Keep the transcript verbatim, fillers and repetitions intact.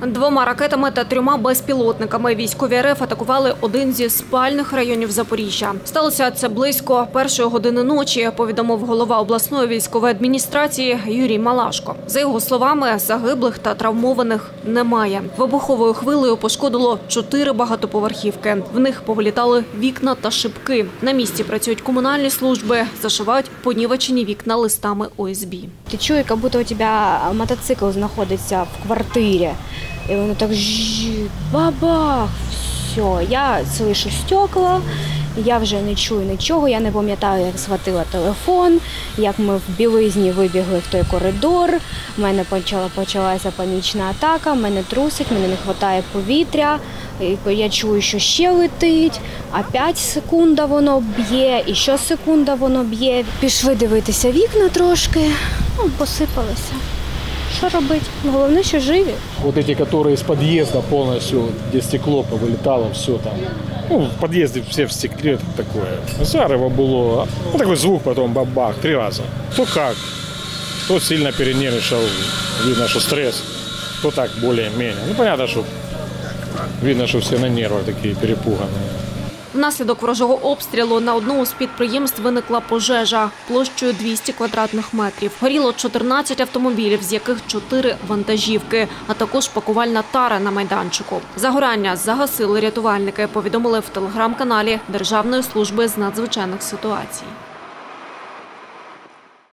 Двома ракетами та трьома безпілотниками військові РФ атакували один зі спальних районів Запоріжжя. Сталося це близько першої години ночі, повідомив голова обласної військової адміністрації Юрій Малашко. За його словами, загиблих та травмованих немає. Вибуховою хвилею пошкодило чотири багатоповерхівки. В них повилітали вікна та шибки. На місці працюють комунальні служби, зашивають понівечені вікна листами О С Б. Ти чуєш, як будто у тебе мотоцикл знаходиться в квартирі. І воно так жжж, бабах, все. Я слышу стекла, я вже не чую нічого, я не пам'ятаю, як схватила телефон, як ми в білизні вибігли в той коридор, в мене почала, почалася панічна атака, мене трусить, мене не вистачає повітря, я чую, що ще летить, а п'ять секунд воно б'є, і ще секунда воно б'є. Пішли дивитися вікна трошки, ну, посипалися. Что робить? Головне, що живі. Вот эти, которые из подъезда полностью, где стекло повылетало, все там. Ну, в подъезде все в стекле, такое. Зарево было, ну, такой звук потом бабах, три раза. Кто как, кто сильно перенервничал, видно, что стресс, кто так более-менее. Ну, понятно, что видно, что все на нервах такие перепуганные. Внаслідок ворожого обстрілу на одному з підприємств виникла пожежа площею двісті квадратних метрів. Горіло чотирнадцять автомобілів, з яких чотири вантажівки, а також пакувальна тара на майданчику. Загорання загасили рятувальники, повідомили в телеграм-каналі Державної служби з надзвичайних ситуацій.